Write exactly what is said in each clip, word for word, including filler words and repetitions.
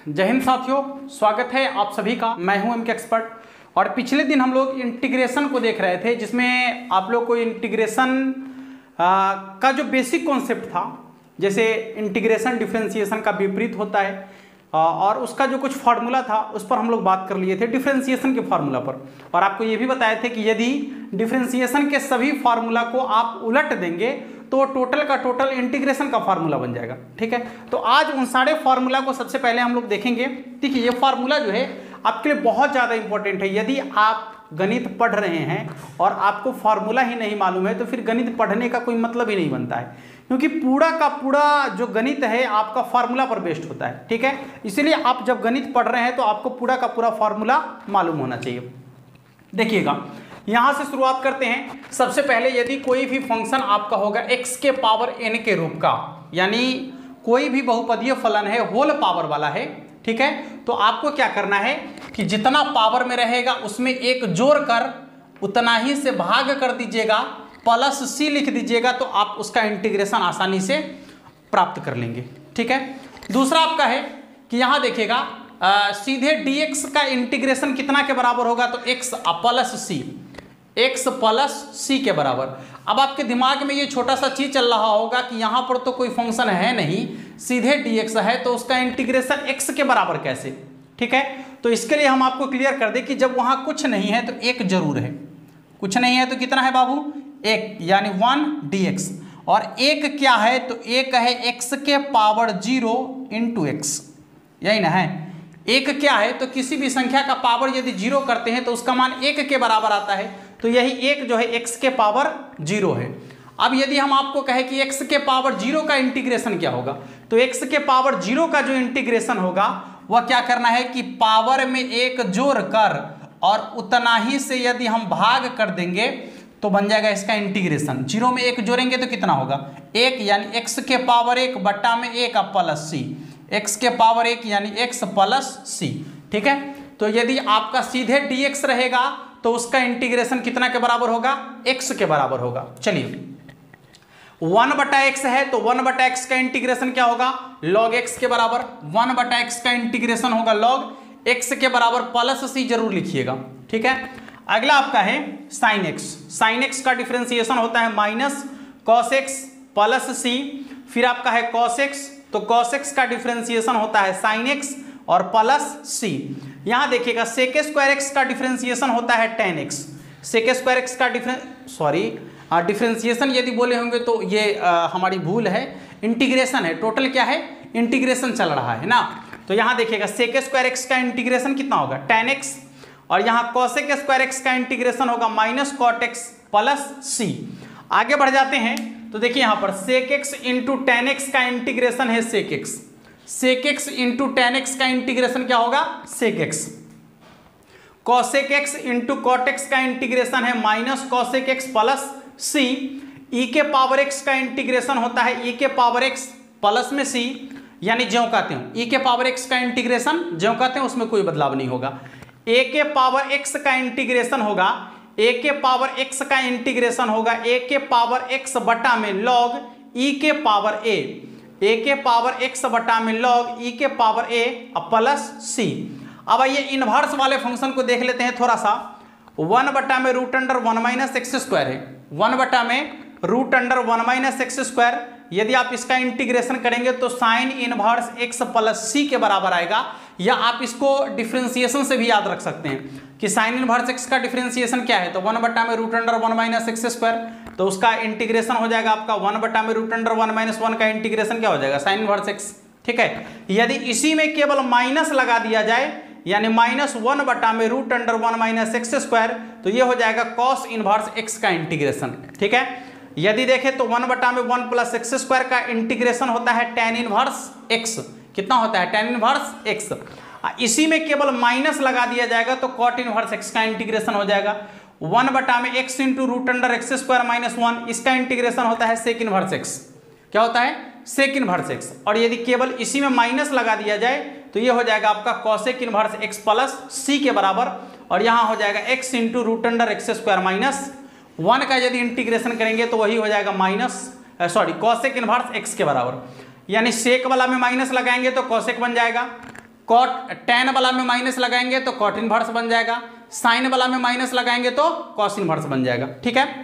जय हिंद साथियों, स्वागत है आप सभी का। मैं हूं एम के एक्सपर्ट। और पिछले दिन हम लोग इंटीग्रेशन को देख रहे थे, जिसमें आप लोग को इंटीग्रेशन का जो बेसिक कॉन्सेप्ट था, जैसे इंटीग्रेशन डिफरेंशिएशन का विपरीत होता है और उसका जो कुछ फार्मूला था उस पर हम लोग बात कर लिए थे, डिफरेंशिएशन के फार्मूला पर। और आपको ये भी बताए थे कि यदि डिफरेंशिएशन के सभी फार्मूला को आप उलट देंगे तो टोटल का टोटल इंटीग्रेशन का फार्मूला बन जाएगा। ठीक है, तो आज उन सारे फार्मूला को सबसे पहले हम लोग देखेंगे। देखिए, ये फार्मूला जो है आपके लिए बहुत ज़्यादा इंपॉर्टेंट है। यदि आप गणित पढ़ रहे हैं और आपको फार्मूला ही नहीं मालूम है तो फिर गणित पढ़ने का कोई मतलब ही नहीं बनता है, क्योंकि पूरा का पूरा जो गणित है आपका फार्मूला पर बेस्ड होता है। ठीक है, इसलिए आप जब गणित पढ़ रहे हैं तो आपको पूरा का पूरा फार्मूला मालूम होना चाहिए। देखिएगा, यहां से शुरुआत करते हैं। सबसे पहले यदि कोई भी फंक्शन आपका होगा x के पावर n के रूप का, यानी कोई भी बहुपदीय फलन है, होल पावर वाला है, ठीक है, तो आपको क्या करना है कि जितना पावर में रहेगा उसमें एक जोड़ कर उतना ही से भाग कर दीजिएगा, प्लस सी लिख दीजिएगा, तो आप उसका इंटीग्रेशन आसानी से प्राप्त कर लेंगे। ठीक है, दूसरा आपका है कि यहां देखिएगा, आ, सीधे dx का इंटीग्रेशन कितना के बराबर होगा, तो x प्लस सी, x प्लस सी के बराबर। अब आपके दिमाग में ये छोटा सा चीज चल रहा होगा कि यहाँ पर तो कोई फंक्शन है नहीं, सीधे dx है, तो उसका इंटीग्रेशन x के बराबर कैसे। ठीक है, तो इसके लिए हम आपको क्लियर कर दें कि जब वहाँ कुछ नहीं है तो एक जरूर है। कुछ नहीं है तो कितना है बाबू, एक, यानी वन डी एक्स। और एक क्या है, तो एक है x के पावर जीरो इंटू एक्स, यही ना है। एक क्या है, तो किसी भी संख्या का पावर यदि जीरो करते हैं तो उसका मान एक के बराबर आता है, तो यही एक जो है x के पावर जीरो है। अब यदि हम आपको कहें कि x के पावर जीरो का इंटीग्रेशन क्या होगा, तो x के पावर जीरो का जो इंटीग्रेशन होगा वह क्या करना है कि पावर में एक जोड़ कर और उतना ही से यदि हम भाग कर देंगे तो बन जाएगा इसका इंटीग्रेशन। जीरो में एक जोड़ेंगे तो कितना होगा, एक, यानी x के पावर एक बट्टा में एक प्लस सी, x के पावर एक यानी x प्लस सी। ठीक है, तो यदि आपका सीधे dx रहेगा तो उसका इंटीग्रेशन कितना के बराबर होगा, x के बराबर होगा। चलिए, वन बटा एक्स है तो वन बटा एक्स का इंटीग्रेशन क्या होगा, log x के बराबर। वन बटा एक्स का इंटीग्रेशन होगा log x के बराबर प्लस सी, जरूर लिखिएगा। ठीक है, अगला आपका है साइन एक्स। साइन एक्स का डिफरेंशिएशन होता है minus cos x plus C. फिर आपका है कॉस एक्स, तो कॉस एक्स का डिफरेंशिएशन होता है साइन एक्स और प्लस सी। यहां देखिएगा, सेक स्क्वायर एक्स का डिफरेंशिएशन होता है tan x. Sec square x का डिफरेंस सॉरी डिफरेंशिएशन यदि बोले होंगे तो ये आ, हमारी भूल है। इंटीग्रेशन है, टोटल क्या है, इंटीग्रेशन चल रहा है ना। तो यहां देखिएगा, सेक स्क्वायर एक्स का इंटीग्रेशन कितना होगा, टेन एक्स, और यहाँ कॉसेक स्क्वायर एक्स का इंटीग्रेशन होगा minus cot x plus C. आगे बढ़ जाते हैं तो देखिए यहाँ पर sec x into tan x का इंटीग्रेशन है sec x. Sec x into tan x का इंटीग्रेशन क्या होगा, sec x. Cosec x into cot x का इंटीग्रेशन है minus cosec x plus C. E के पावर एक्स का इंटीग्रेशन होता है ई के पावर एक्स प्लस में सी, यानी ज्यों कहते हो ई के पावर एक्स का इंटीग्रेशन ज्यों कहते हैं उसमें कोई बदलाव नहीं होगा। ए के पावर एक्स का इंटीग्रेशन होगा, ए के पावर एक्स का इंटीग्रेशन होगा ए के पावर एक्स बटा में लॉग ई के पावर ए, ए के पावर एक्स बटा में लॉग ई के पावर ए प्लस सी। अब आइए इनवर्स वाले फंक्शन को देख लेते हैं थोड़ा सा। वन बटा में root under one minus x square है, वन बटा में root under one minus x square. यदि आप इसका इंटीग्रेशन करेंगे तो साइन इनवर्स एक्स प्लस सी के बराबर आएगा, या आप इसको डिफरेंशिएशन से भी याद रख सकते हैं कि साइन इनवर्स एक्स का डिफरेंशिएशन क्या है, तो वन बटा में root under one minus x square, तो उसका इंटीग्रेशन हो जाएगा आपका वन बटा में root under one minus one का इंटीग्रेशन क्या हो जाएगा, साइन इनवर्स एक्स। ठीक है, यदि इसी में केवल माइनस लगा दिया जाए, यानी माइनस वन बटा में root under one minus x square, तो ये हो जाएगा कॉस इनवर्स एक्स का इंटीग्रेशन। ठीक है, यदि देखें तो वन बटा में वन प्लस एक्स स्क्वायर का इंटीग्रेशन होता है टेन इनवर्स एक्स। कितना होता है, टेन इनवर्स एक्स। इसी में केवल माइनस लगा दिया जाएगा तो कॉट इनवर्स एक्स का इंटीग्रेशन हो जाएगा वन बटा में x into root under x square minus one. इसका इंटीग्रेशन होता है सेक इनवर्स एक्स। क्या होता है, सेक इनवर्स एक्स। और यदि केवल इसी में माइनस लगा दिया जाए तो ये हो जाएगा आपका कॉसेक इनवर्स एक्स प्लस सी के बराबर, और यहाँ हो जाएगा x into root under x square minus one का यदि इंटीग्रेशन करेंगे तो वही हो जाएगा minus sorry cosec inverse x के बराबर। यानी सेक वाला में माइनस लगाएंगे तो कॉसेक बन जाएगा, कॉट टेन वाला में माइनस लगाएंगे तो कॉट इनवर्स बन जाएगा, साइन वाला में माइनस लगाएंगे तो कॉस इनवर्स बन जाएगा। ठीक है,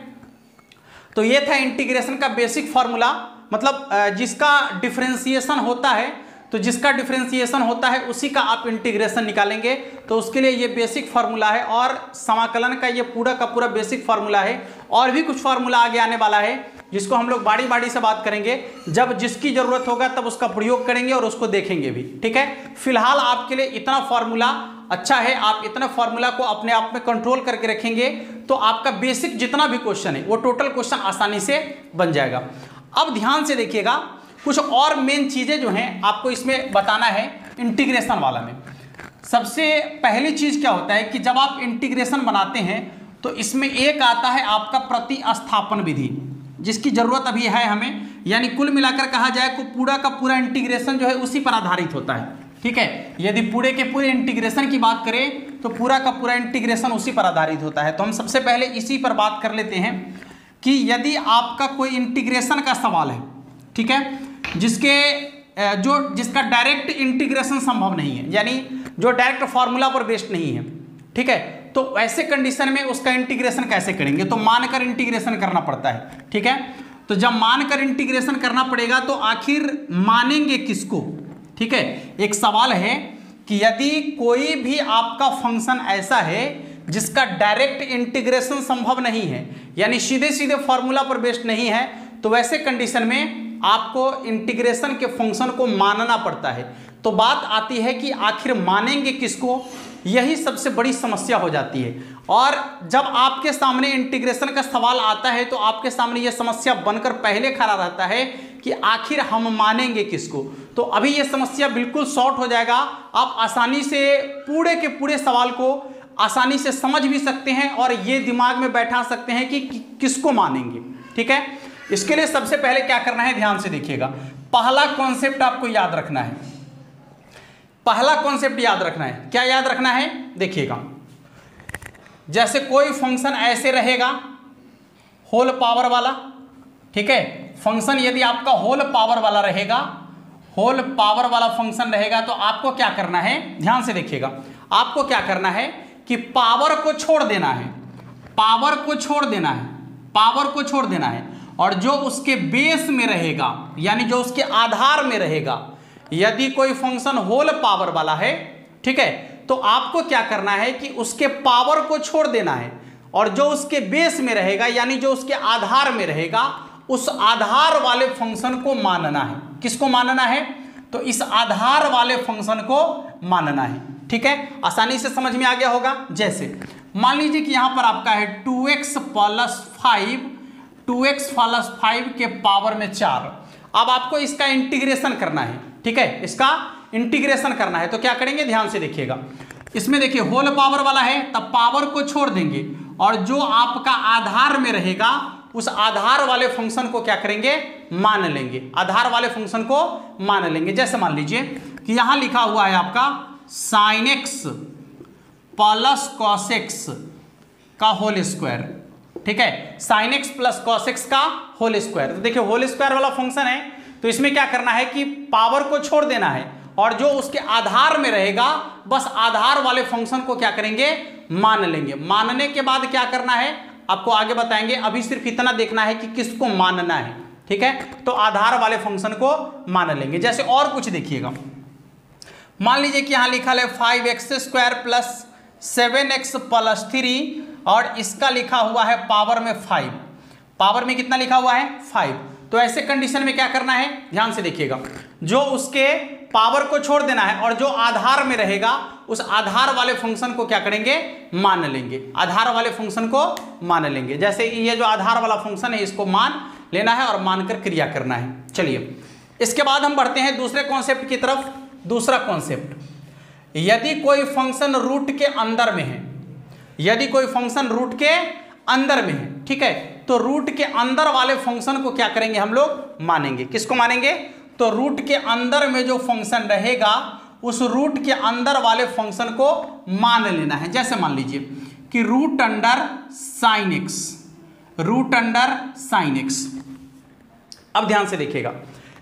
तो ये था इंटीग्रेशन का बेसिक फॉर्मूला, मतलब जिसका डिफरेंशिएशन होता है, तो जिसका डिफरेंशिएशन होता है उसी का आप इंटीग्रेशन निकालेंगे, तो उसके लिए ये बेसिक फार्मूला है और समाकलन का ये पूरा का पूरा बेसिक फार्मूला है। और भी कुछ फार्मूला आगे आने वाला है जिसको हम लोग बारी बारी से बात करेंगे, जब जिसकी जरूरत होगा तब उसका प्रयोग करेंगे और उसको देखेंगे भी। ठीक है, फिलहाल आपके लिए इतना फार्मूला अच्छा है, आप इतना फार्मूला को अपने आप में कंट्रोल करके रखेंगे तो आपका बेसिक जितना भी क्वेश्चन है वो टोटल क्वेश्चन आसानी से बन जाएगा। अब ध्यान से देखिएगा, कुछ और मेन चीजें जो हैं आपको इसमें बताना है इंटीग्रेशन वाला में। सबसे पहली चीज क्या होता है कि जब आप इंटीग्रेशन बनाते हैं तो इसमें एक आता है आपका प्रतिस्थापन विधि, जिसकी जरूरत अभी है हमें, यानी कुल मिलाकर कहा जाए तो पूरा का पूरा इंटीग्रेशन जो है उसी पर आधारित होता है। ठीक है, यदि पूरे के पूरे इंटीग्रेशन की बात करें तो पूरा का पूरा इंटीग्रेशन उसी पर आधारित होता है। तो हम सबसे पहले इसी पर बात कर लेते हैं कि यदि आपका कोई इंटीग्रेशन का सवाल है, ठीक है, जिसके जो जिसका डायरेक्ट इंटीग्रेशन संभव नहीं है, यानी जो डायरेक्ट फार्मूला पर बेस्ड नहीं है, ठीक है, तो ऐसे कंडीशन में उसका इंटीग्रेशन कैसे करेंगे? तो मानकर इंटीग्रेशन करना पड़ता है। ठीक है, तो जब मानकर इंटीग्रेशन करना पड़ेगा तो आखिर मानेंगे किसको? ठीक है, एक सवाल है कि यदि कोई भी आपका फंक्शन ऐसा है जिसका डायरेक्ट इंटीग्रेशन संभव नहीं है, यानी सीधे सीधे फॉर्मूला पर बेस्ड नहीं है, तो वैसे कंडीशन में आपको इंटीग्रेशन के फंक्शन को मानना पड़ता है। तो बात आती है कि आखिर मानेंगे किसको, यही सबसे बड़ी समस्या हो जाती है। और जब आपके सामने इंटीग्रेशन का सवाल आता है तो आपके सामने यह समस्या बनकर पहले खड़ा रहता है कि आखिर हम मानेंगे किसको। तो अभी यह समस्या बिल्कुल सॉर्ट हो जाएगा, आप आसानी से पूरे के पूरे सवाल को आसानी से समझ भी सकते हैं और ये दिमाग में बैठा सकते हैं कि, कि किसको मानेंगे। ठीक है, इसके लिए सबसे पहले क्या करना है, ध्यान से देखिएगा। पहला कॉन्सेप्ट आपको याद रखना है, पहला कॉन्सेप्ट याद रखना है। क्या याद रखना है? देखिएगा, जैसे कोई फंक्शन ऐसे रहेगा होल पावर वाला, ठीक है, फंक्शन यदि आपका होल पावर वाला रहेगा, होल पावर वाला फंक्शन रहेगा, तो आपको क्या करना है, ध्यान से देखिएगा, आपको क्या करना है कि पावर को छोड़ देना है, पावर को छोड़ देना है, पावर को छोड़ देना है, और जो उसके बेस में रहेगा, यानी जो उसके आधार में रहेगा, यदि कोई फंक्शन होल पावर वाला है, ठीक है, तो आपको क्या करना है कि उसके पावर को छोड़ देना है, और जो उसके बेस में रहेगा, यानी जो उसके आधार में रहेगा, उस आधार वाले फंक्शन को मानना है। किसको मानना है? तो इस आधार वाले फंक्शन को मानना है। ठीक है, आसानी से समझ में आ गया होगा। जैसे मान लीजिए कि यहां पर आपका है two x plus five, two x plus five के पावर में चार। अब आपको इसका इंटीग्रेशन करना है, ठीक है, इसका इंटीग्रेशन करना है, तो क्या करेंगे, ध्यान से देखिएगा। इसमें देखिए होल पावर वाला है, तब पावर को छोड़ देंगे, और जो आपका आधार में रहेगा उस आधार वाले फंक्शन को क्या करेंगे, मान लेंगे, आधार वाले फंक्शन को मान लेंगे। जैसे मान लीजिए कि यहां लिखा हुआ है आपका sine x plus cos x का होल स्क्वायर, ठीक है, sine x plus cos x का होल स्क्वायर। तो देखिए होल स्क्वायर वाला फंक्शन है, तो इसमें क्या करना है कि पावर को छोड़ देना है, और जो उसके आधार में रहेगा बस आधार वाले फंक्शन को क्या करेंगे, मान लेंगे। मानने के बाद क्या करना है आपको आगे बताएंगे, अभी सिर्फ इतना देखना है कि किसको मानना है। ठीक है, तो आधार वाले फंक्शन को मान लेंगे। जैसे और कुछ देखिएगा, मान लीजिए कि यहां लिखा है five x square plus seven x plus three, और इसका लिखा हुआ है पावर में फाइव, पावर में कितना लिखा हुआ है, फाइव। तो ऐसे कंडीशन में क्या करना है, ध्यान से देखिएगा, जो उसके पावर को छोड़ देना है और जो आधार में रहेगा उस आधार वाले फंक्शन को क्या करेंगे, मान लेंगे, आधार वाले फंक्शन को मान लेंगे। जैसे ये जो आधार वाला फंक्शन है इसको मान लेना है और मानकर क्रिया करना है। चलिए इसके बाद हम बढ़ते हैं दूसरे कॉन्सेप्ट की तरफ। दूसरा कॉन्सेप्ट, यदि कोई फंक्शन रूट के अंदर में है, यदि कोई फंक्शन रूट के अंदर में है, ठीक है, तो रूट के अंदर वाले फंक्शन को क्या करेंगे, हम लोग मानेंगे। किसको मानेंगे? तो रूट के अंदर में जो फंक्शन रहेगा उस रूट के अंदर वाले फंक्शन को मान लेना है। जैसे मान लीजिए कि root under sine x, root under sine x. अब ध्यान से देखिएगा,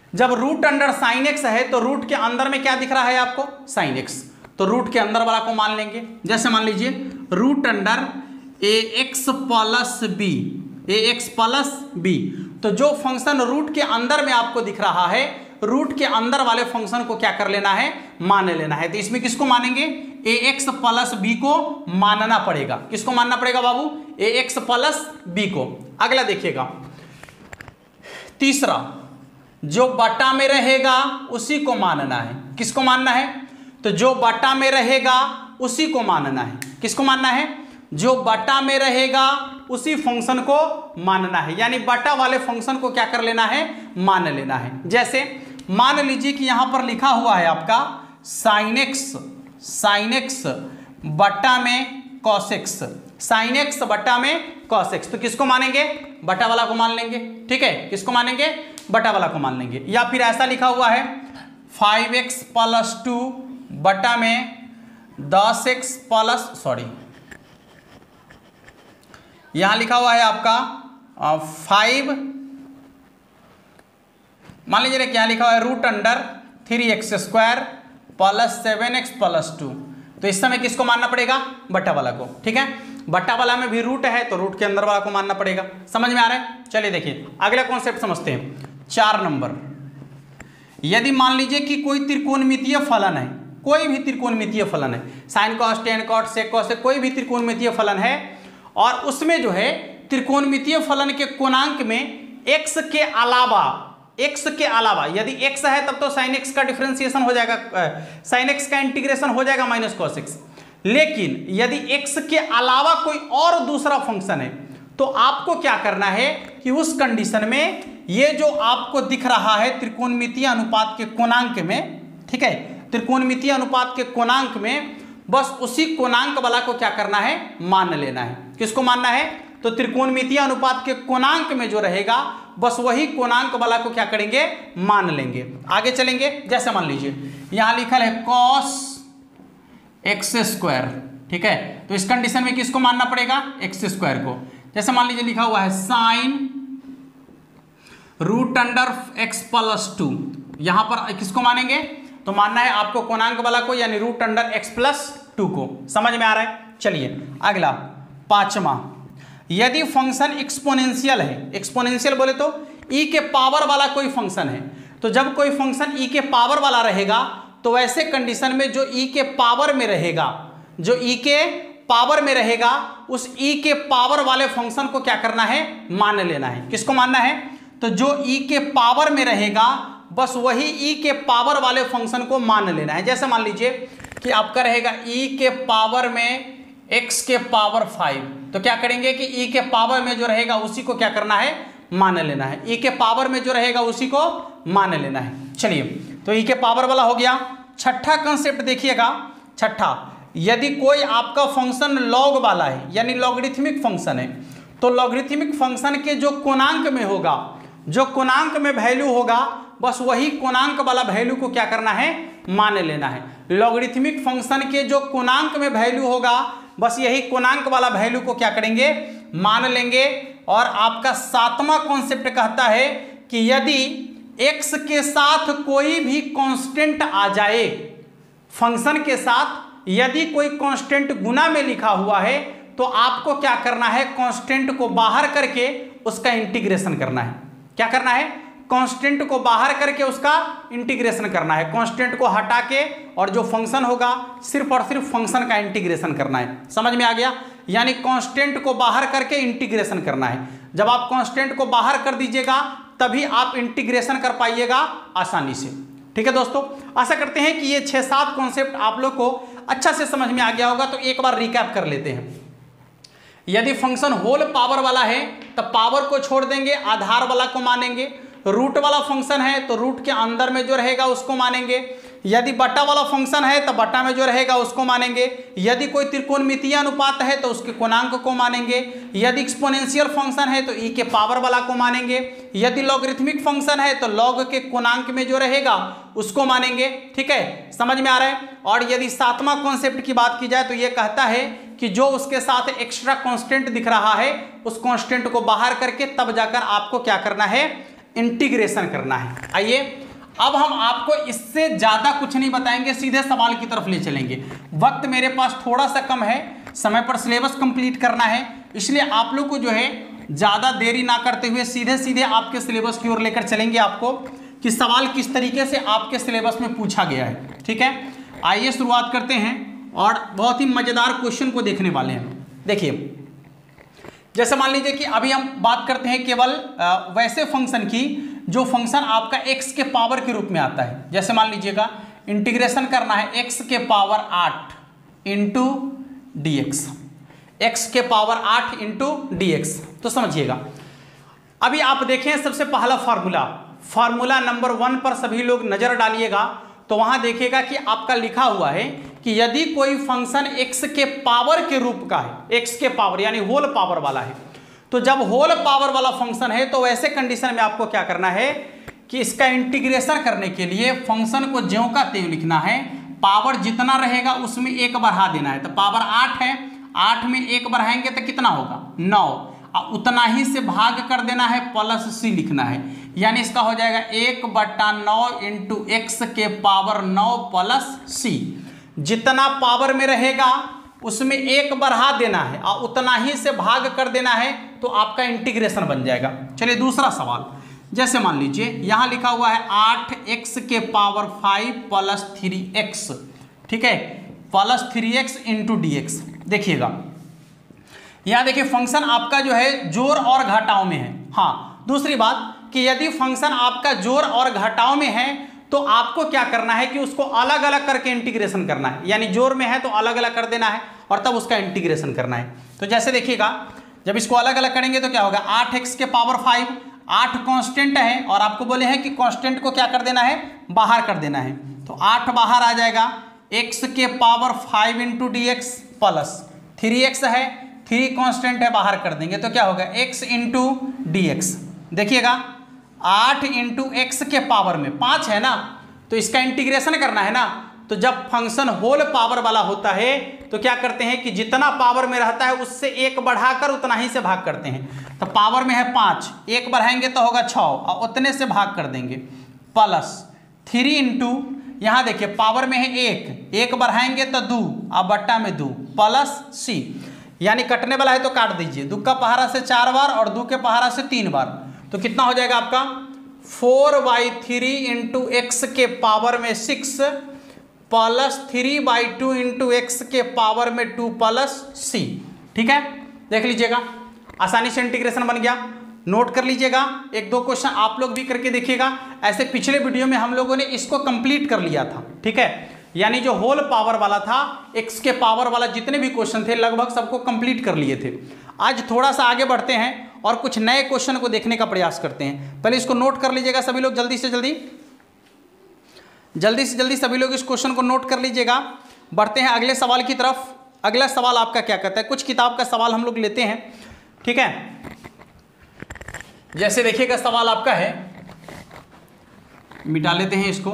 जब रूट अंडर साइन एक्स है तो रूट के अंदर में क्या दिख रहा है आपको, साइन एक्स, तो रूट के अंदर वाला को मान लेंगे। जैसे मान लीजिए root under a x plus b, a x plus b, तो जो फंक्शन रूट के अंदर में आपको दिख रहा है, रूट के अंदर वाले फंक्शन को क्या कर लेना है, मान लेना है। तो इसमें किसको मानेंगे, ए एक्स प्लस बी को मानना पड़ेगा। किसको मानना पड़ेगा बाबू, ए एक्स प्लस बी को। अगला देखिएगा तीसरा, जो बटा में रहेगा उसी को मानना है। किसको मानना है, तो जो बटा में रहेगा उसी को मानना है। किसको मानना है, जो बटा में रहेगा उसी फंक्शन को मानना है, यानी बटा वाले फंक्शन को क्या कर लेना है, मान लेना है। जैसे मान लीजिए कि यहां पर लिखा हुआ है आपका साइन एक्स, साइन एक्स बटा में कॉस एक्स, साइन एक्स बटा में कॉस एक्स, तो किसको मानेंगे, बटा वाला को मान लेंगे। ठीक है, किसको मानेंगे, बटा वाला को मान लेंगे। या फिर ऐसा लिखा हुआ है फाइव एक्स प्लस टू बटा में दस एक्स प्लस, सॉरी यहां लिखा हुआ है आपका फाइव, मान लीजिए क्या लिखा हुआ है, root under three x square plus seven x plus two, तो इस समय किसको मानना पड़ेगा, बटा वाला को। ठीक है, बटा वाला में भी रूट है तो रूट के अंदर वाला को मानना पड़ेगा। समझ में आ रहा है। चलिए देखिए अगला कॉन्सेप्ट समझते हैं। चार नंबर, यदि मान लीजिए कि कोई त्रिकोणमितीय फलन है, कोई भी त्रिकोणमितीय फलन है, sine cos tan cot sec cos, कोई भी त्रिकोणमितीय फलन है, और उसमें जो है त्रिकोणमितीय फलन के कोणांक में x के अलावा, x के अलावा यदि x है तब तो sin x का डिफरेंशिएशन हो जाएगा, sin x का इंटीग्रेशन हो जाएगा माइनस कॉस एक्स। लेकिन यदि x के अलावा कोई और दूसरा फंक्शन है तो आपको क्या करना है कि उस कंडीशन में ये जो आपको दिख रहा है त्रिकोणमितीय अनुपात के कोणांक में, ठीक है, त्रिकोणमितीय अनुपात के कोणांक में बस उसी कोणांक वाला को क्या करना है, मान लेना है। किसको मानना है, तो त्रिकोणमितीय अनुपात के कोणांक में जो रहेगा बस वही कोणांक वाला को क्या करेंगे, मान लेंगे। आगे चलेंगे, जैसे मान लीजिए यहां लिखा है कॉस एक्स स्क्वायर, ठीक है, तो इस कंडीशन में किसको मानना पड़ेगा, एक्स स्क्वायर को। जैसे मान लीजिए लिखा हुआ है sine root under x plus two, यहां पर किसको मानेंगे, तो मानना है आपको कोणांक वाला को, यानी root under x plus two को। समझ में आ रहा है। चलिए अगला पांचवा, यदि फंक्शन एक्सपोनेंशियल है, एक्सपोनेंशियल बोले तो ई के पावर वाला कोई फंक्शन है, तो जब कोई फंक्शन ई के पावर वाला रहेगा तो वैसे कंडीशन में जो ई के पावर में रहेगा, जो ई के पावर में रहेगा उस ई के पावर वाले फंक्शन को क्या करना है, मान लेना है। किसको मानना है, तो जो ई के पावर में रहेगा बस वही ई के पावर वाले फंक्शन को मान लेना है। जैसे मान लीजिए कि आपका रहेगा ई के पावर में x के पावर फाइव, तो क्या करेंगे कि e के पावर में जो रहेगा उसी को क्या करना है, मान लेना है। e के पावर में जो रहेगा उसी को मान लेना है। चलिए तो e के पावर वाला हो गया। छठा कंसेप्ट देखिएगा, छठा, यदि कोई आपका फंक्शन लॉग वाला है, यानी लॉगरिथमिक फंक्शन है, तो लॉगरिथमिक फंक्शन के जो कोणांक में होगा, जो कोणांक में वैल्यू होगा बस वही कोणांक वाला वैल्यू को क्या करना है, मान लेना है। लॉगरिथमिक फंक्शन के जो कोणांक में वैल्यू होगा बस यही कोणांक वाला वैल्यू को क्या करेंगे, मान लेंगे। और आपका सातवां कॉन्सेप्ट कहता है कि यदि x के साथ कोई भी कांस्टेंट आ जाए, फंक्शन के साथ यदि कोई कांस्टेंट गुना में लिखा हुआ है तो आपको क्या करना है, कांस्टेंट को बाहर करके उसका इंटीग्रेशन करना है। क्या करना है, कांस्टेंट को बाहर करके उसका इंटीग्रेशन करना है। कांस्टेंट को हटा के और जो फंक्शन होगा सिर्फ और सिर्फ फंक्शन का इंटीग्रेशन करना है। समझ में आ गया, यानी कांस्टेंट को बाहर करके इंटीग्रेशन करना है। जब आप कांस्टेंट को बाहर कर दीजिएगा तभी आप इंटीग्रेशन कर पाइएगा आसानी से। ठीक है दोस्तों, आशा करते हैं कि ये छह सात कॉन्सेप्ट आप लोग को अच्छा से समझ में आ गया होगा। तो एक बार रिकैप कर लेते हैं। यदि फंक्शन होल पावर वाला है तो पावर को छोड़ देंगे, आधार वाला को मानेंगे। रूट वाला फंक्शन है तो रूट के अंदर में जो रहेगा उसको मानेंगे। यदि बटा वाला फंक्शन है तो बटा में जो रहेगा उसको मानेंगे। यदि कोई त्रिकोणमितीय अनुपात है तो उसके कोणांक को मानेंगे। यदि एक्सपोनेंशियल फंक्शन है तो ई के पावर वाला को मानेंगे। यदि लॉगरिथमिक फंक्शन है तो लॉग के कोणांक में जो रहेगा उसको मानेंगे। ठीक है, समझ में आ रहा है। और यदि सातवां कॉन्सेप्ट की बात की जाए तो ये कहता है कि जो उसके साथ एक्स्ट्रा कांस्टेंट दिख रहा है उस कांस्टेंट को बाहर करके तब जाकर आपको क्या करना है, इंटीग्रेशन करना है। आइए अब हम आपको इससे ज़्यादा कुछ नहीं बताएंगे, सीधे सवाल की तरफ ले चलेंगे। वक्त मेरे पास थोड़ा सा कम है, समय पर सिलेबस कंप्लीट करना है, इसलिए आप लोग को जो है ज़्यादा देरी ना करते हुए सीधे सीधे आपके सिलेबस की ओर लेकर चलेंगे आपको कि सवाल किस तरीके से आपके सिलेबस में पूछा गया है। ठीक है, आइए शुरुआत करते हैं और बहुत ही मज़ेदार क्वेश्चन को देखने वाले हैं। देखिए, जैसे मान लीजिए कि अभी हम बात करते हैं केवल वैसे फंक्शन की जो फंक्शन आपका x के पावर के रूप में आता है। जैसे मान लीजिएगा इंटीग्रेशन करना है x के पावर आठ इंटू डी एक्स, एक्स के पावर आठ इंटू डी एक्स। तो समझिएगा, अभी आप देखें सबसे पहला फार्मूला, फार्मूला नंबर वन पर सभी लोग नजर डालिएगा तो वहां देखिएगा कि आपका लिखा हुआ है कि यदि कोई फंक्शन x के पावर के रूप का है, x के पावर यानी होल पावर वाला है, तो जब होल पावर वाला फंक्शन है तो वैसे कंडीशन में आपको क्या करना है कि इसका इंटीग्रेशन करने के लिए फंक्शन को ज्यों का त्यों लिखना है, पावर जितना रहेगा उसमें एक बढ़ा देना है। तो पावर आठ है, आठ में एक बढ़ाएंगे तो कितना होगा, नौ, उतना ही से भाग कर देना है, प्लस सी लिखना है, यानी इसका हो जाएगा एक बट्टा नौ इंटू एक्स के पावर नौ प्लस सी। जितना पावर में रहेगा उसमें एक बढ़ा देना है और उतना ही से भाग कर देना है, तो आपका इंटीग्रेशन बन जाएगा। चलिए दूसरा सवाल, जैसे मान लीजिए यहां लिखा हुआ है आठ एक्स के power five plus three x, ठीक है, plus three x into d x. देखिएगा यहां देखिए फंक्शन आपका जो है जोड़ और घटाव में है। हाँ, दूसरी बात कि यदि फंक्शन आपका जोड़ और घटाव में है तो आपको क्या करना है कि उसको अलग अलग करके इंटीग्रेशन करना है, यानी जोड़ में है तो अलग अलग कर देना है और तब उसका इंटीग्रेशन करना है। तो जैसे देखिएगा जब इसको अलग अलग करेंगे तो क्या होगा, आठ एक्स के पावर फाइव, आठ कांस्टेंट है और आपको बोले हैं कि कांस्टेंट को क्या कर देना है, बाहर कर देना है। तो आठ बाहर आ जाएगा, एक्स के power five into d x plus three x है, थ्री कांस्टेंट है बाहर कर देंगे तो क्या होगा, एक्स इंटू डी एक्स। देखिएगा आठ इंटू एक्स के पावर में पाँच है ना, तो इसका इंटीग्रेशन करना है ना। तो जब फंक्शन होल पावर वाला होता है तो क्या करते हैं कि जितना पावर में रहता है उससे एक बढ़ाकर उतना ही से भाग करते हैं। तो पावर में है पाँच, एक बढ़ाएंगे तो होगा छः और उतने से भाग कर देंगे, प्लस थ्री इंटू यहाँ देखिए पावर में है एक, एक बढ़ाएंगे तो दो और बट्टा में दो प्लस सी, यानी कटने वाला है तो काट दीजिए, दो का पहाड़ा से चार बार और दो के पहाड़ा से तीन बार, तो कितना हो जाएगा आपका four by three into x के पावर में six plus three by two into x के पावर में टू प्लस सी। ठीक है, देख लीजिएगा आसानी से इंटीग्रेशन बन गया। नोट कर लीजिएगा, एक दो क्वेश्चन आप लोग भी करके देखिएगा। ऐसे पिछले वीडियो में हम लोगों ने इसको कंप्लीट कर लिया था। ठीक है, यानी जो होल पावर वाला था, एक्स के पावर वाला जितने भी क्वेश्चन थे लगभग सबको कंप्लीट कर लिए थे। आज थोड़ा सा आगे बढ़ते हैं और कुछ नए क्वेश्चन को देखने का प्रयास करते हैं। पहले इसको नोट कर लीजिएगा सभी लोग, जल्दी से जल्दी जल्दी से जल्दी सभी लोग इस क्वेश्चन को नोट कर लीजिएगा। बढ़ते हैं अगले सवाल की तरफ। अगला सवाल आपका क्या कहता है, कुछ किताब का सवाल हम लोग लेते हैं। ठीक है, जैसे देखिएगा सवाल आपका है, मिटा लेते हैं इसको।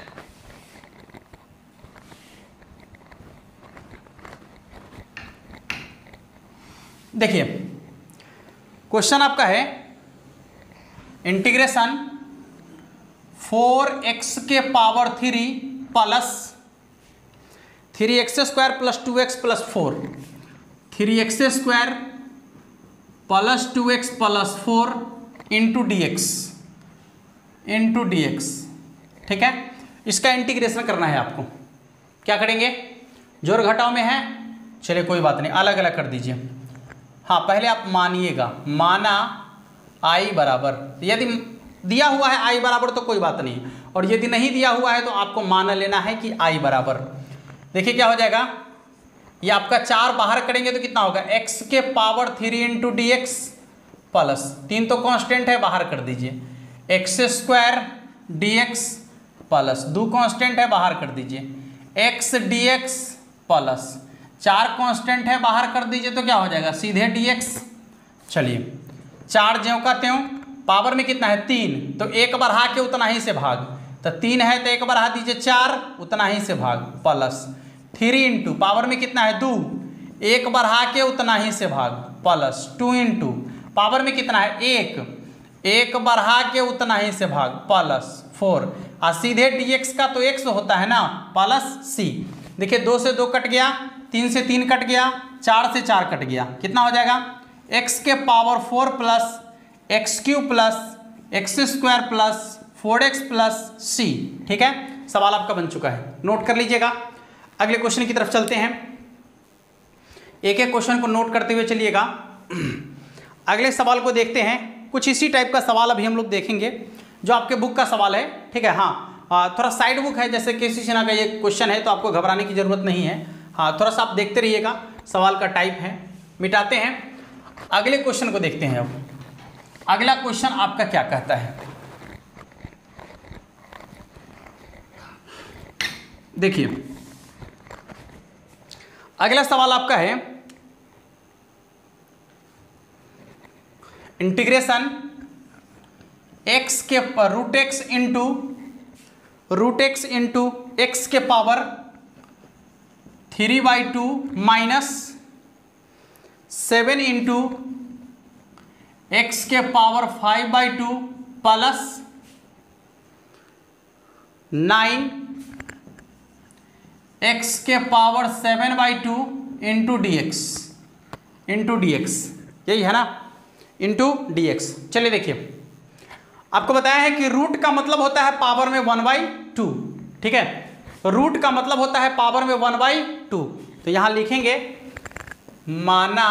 देखिए क्वेश्चन आपका है इंटीग्रेशन फोर एक्स के power three plus three x square plus two x plus four, three x square plus two x plus four into d x into d x. ठीक है, इसका इंटीग्रेशन करना है आपको। क्या करेंगे, जोड़ घटाव में है, चलिए कोई बात नहीं, अलग अलग कर दीजिए। हाँ, पहले आप मानिएगा, माना आई बराबर, यदि दिया हुआ है आई बराबर तो कोई बात नहीं, और यदि नहीं दिया हुआ है तो आपको मान लेना है कि आई बराबर। देखिए क्या हो जाएगा, ये आपका चार बाहर करेंगे तो कितना होगा, एक्स के power three into d x plus तीन तो कांस्टेंट है बाहर कर दीजिए, x square d x plus दो कांस्टेंट है बाहर कर दीजिए, एक्स डी एक्स प्लस चार कांस्टेंट है बाहर कर दीजिए तो क्या हो जाएगा, सीधे डी एक्स। चलिए चार ज्यों का त्यों, पावर में कितना है तीन, तो एक बढ़ा के उतना ही से भाग, तो तीन है तो एक बढ़ा दीजिए चार, उतना ही से भाग, प्लस थ्री इंटू पावर में कितना है दो, एक बढ़ा के उतना ही से भाग, प्लस टू इंटू पावर में कितना है एक, एक बढ़ा के उतना ही से भाग प्लस फोर, और सीधे dx का तो x होता है ना प्लस c। देखिए दो से दो कट गया, तीन से तीन कट गया, चार से चार कट गया, कितना हो जाएगा x के power four plus x cube plus x square plus four x plus C. ठीक है, सवाल आपका बन चुका है, नोट कर लीजिएगा। अगले क्वेश्चन की तरफ चलते हैं, एक एक क्वेश्चन को नोट करते हुए चलिएगा। अगले सवाल को देखते हैं, कुछ इसी टाइप का सवाल अभी हम लोग देखेंगे जो आपके बुक का सवाल है। ठीक है, हाँ थोड़ा साइड बुक है, जैसे के सी सिन्हा का ये क्वेश्चन है तो आपको घबराने की जरूरत नहीं है। हाँ थोड़ा सा आप देखते रहिएगा, सवाल का टाइप है। मिटाते हैं, अगले क्वेश्चन को देखते हैं। अब अगला क्वेश्चन आपका क्या कहता है, देखिए अगला सवाल आपका है इंटीग्रेशन एक्स के root x into root x into x के power three by two minus seven into x के power five by two plus nine x के power seven by two into d x into d x, यही है ना, into d x. चलिए देखिए, आपको बताया है कि रूट का मतलब होता है पावर में वन बाई टू। ठीक है, रूट का मतलब होता है पावर में वन बाई टू। तो यहां लिखेंगे माना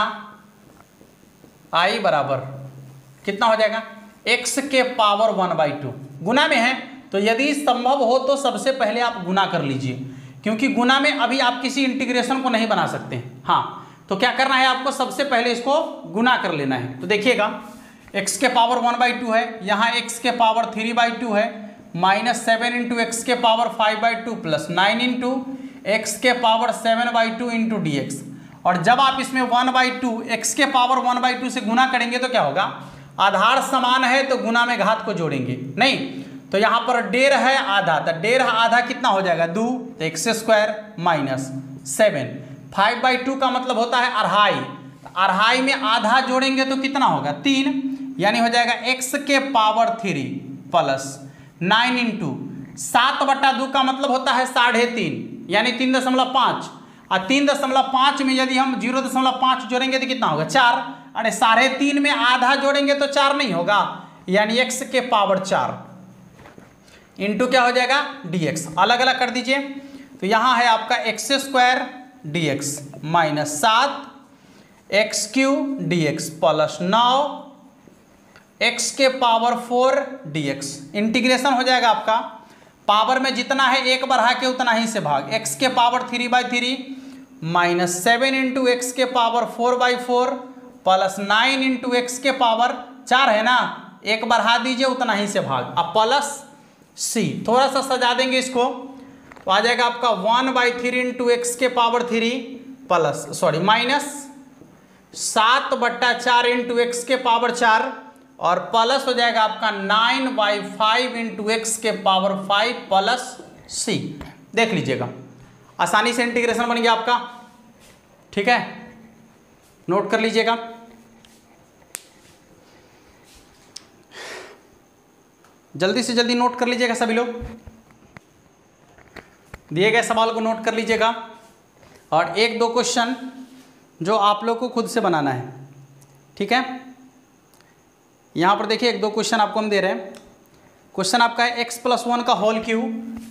आई बराबर कितना हो जाएगा, एक्स के पावर वन बाई टू। गुना में है तो यदि संभव हो तो सबसे पहले आप गुना कर लीजिए, क्योंकि गुना में अभी आप किसी इंटीग्रेशन को नहीं बना सकते। हाँ, तो क्या करना है आपको, सबसे पहले इसको गुना कर लेना है। तो देखिएगा x के पावर वन बाई टू है, यहाँ x के पावर थ्री बाई टू है, माइनस सेवन इंटू एक्स के power five by two plus nine into x के power seven by two into d x. और जब आप इसमें वन बाई टू एक्स के पावर वन बाई टू से गुना करेंगे तो क्या होगा, आधार समान है तो गुना में घात को जोड़ेंगे, नहीं तो यहाँ पर डेढ़ है आधा, तो डेढ़ आधा कितना हो जाएगा दो, तो x square minus seven, five by two का मतलब होता है अढ़ाई, अढ़ाई में आधा जोड़ेंगे तो कितना होगा तीन, यानी हो जाएगा एक्स के power three plus nine into सात बटा दो का मतलब होता है साढ़े तीन, यानी तीन दशमलव पाँच, और तीन दशमलव पाँच में यदि हम जीरो दशमलव पाँच जोड़ेंगे तो कितना होगा चार, अरे साढ़े तीन में आधा जोड़ेंगे तो चार नहीं होगा, यानी एक्स के पावर चार इंटू क्या हो जाएगा डी एक्स। अलग अलग कर दीजिए, तो यहाँ है आपका x square d x minus सात x cube d x plus नौ एक्स के power four d x. Integration हो जाएगा आपका, पावर में जितना है एक बढ़ा के उतना ही से भाग, एक्स के power three by three minus seven into x के power four by four plus nine into x के पावर चार है ना, एक बढ़ा दीजिए उतना ही से भाग, अब प्लस सी। थोड़ा सा सजा देंगे इसको तो आ जाएगा आपका one by three into x के power three plus sorry minus सात बट्टा चार इंटू एक्स के पावर चार और प्लस हो जाएगा आपका nine by five into x के पावर फाइव प्लस सी। देख लीजिएगा, आसानी से इंटीग्रेशन बन गया आपका। ठीक है, नोट कर लीजिएगा। जल्दी से जल्दी नोट कर लीजिएगा सभी लोग, दिए गए सवाल को नोट कर लीजिएगा, और एक दो क्वेश्चन जो आप लोग को खुद से बनाना है। ठीक है, यहाँ पर देखिए एक दो क्वेश्चन आपको हम दे रहे हैं। क्वेश्चन आपका है एक्स प्लस वन का whole cube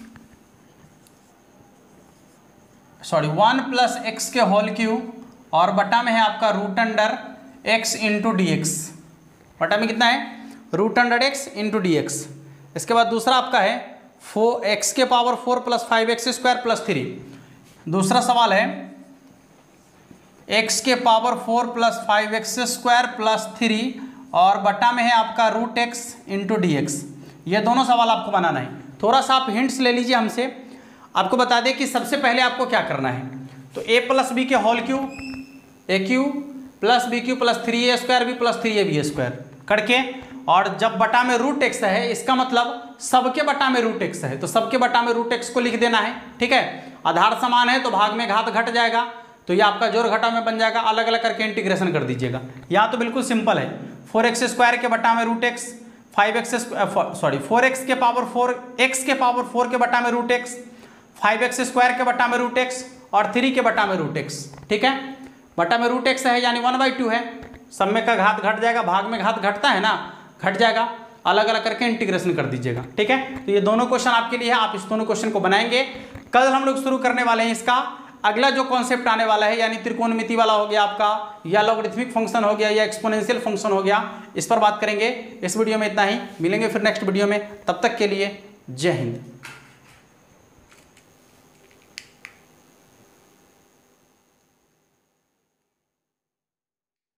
sorry one plus x के होल क्यू और बटा में है आपका root under x into d x. बटा में कितना है root under x into d x. इसके बाद दूसरा आपका है फोर एक्स के power four plus five x square plus three. दूसरा सवाल है एक्स के power four plus five x square plus three और बटा में है आपका root x into d x. ये दोनों सवाल आपको बनाना है। थोड़ा सा आप हिंट्स ले लीजिए हमसे। आपको बता दें कि सबसे पहले आपको क्या करना है, तो ए प्लस बी के whole cube a cube plus b cube plus three a square b plus three a b square करके, और जब बटा में रूट एक्स है इसका मतलब सबके बटा में रूट एक्स है, तो सबके बटा में रूट एक्स को लिख देना है। ठीक है, आधार समान है तो भाग में घात घट जाएगा, तो ये आपका जोड़ घटा में बन जाएगा। अलग अलग करके इंटीग्रेशन कर दीजिएगा। यहाँ तो बिल्कुल सिंपल है, फोर एक्स स्क्वायर के बटा में root x five x sorry four x के पावर फोर एक्स के पावर फोर के बटा में root x, five x square के बटा में रूट एक्स और थ्री के बटा में रूट एक्स। ठीक है, बटा में रूट एक्स है यानी वन बाई टू है, सब में का घात घट जाएगा, भाग में घात घटता है ना, घट जाएगा, अलग अलग करके इंटीग्रेशन कर दीजिएगा। ठीक है, तो ये दोनों क्वेश्चन आपके लिए है, आप इस दोनों क्वेश्चन को बनाएंगे। कल हम लोग शुरू करने वाले हैं इसका अगला जो कॉन्सेप्ट आने वाला है, यानी त्रिकोणमिति वाला हो गया आपका, या लॉगरिथमिक फंक्शन हो गया, या एक्सपोनेंशियल फंक्शन हो गया, इस पर बात करेंगे। इस वीडियो में इतना ही, मिलेंगे फिर नेक्स्ट वीडियो में, तब तक के लिए जय हिंद।